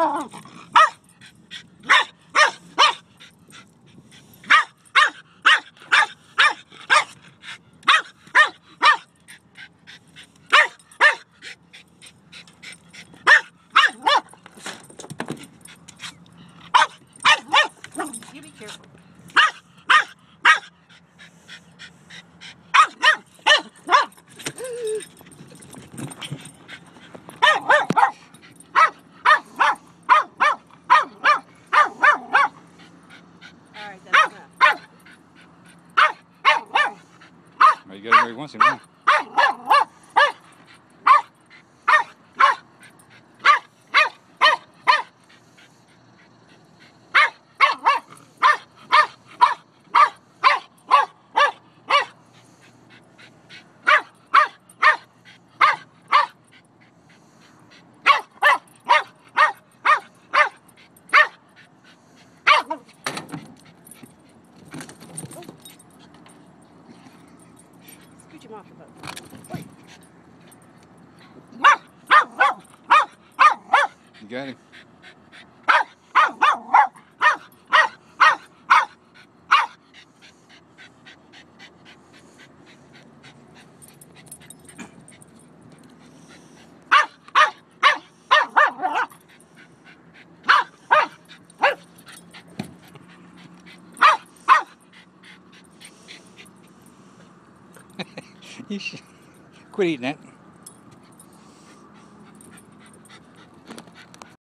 You be careful. Alright, that's enough. Well, you got him where he wants him now. Scooch him off the boat. You got him. You should quit eating that.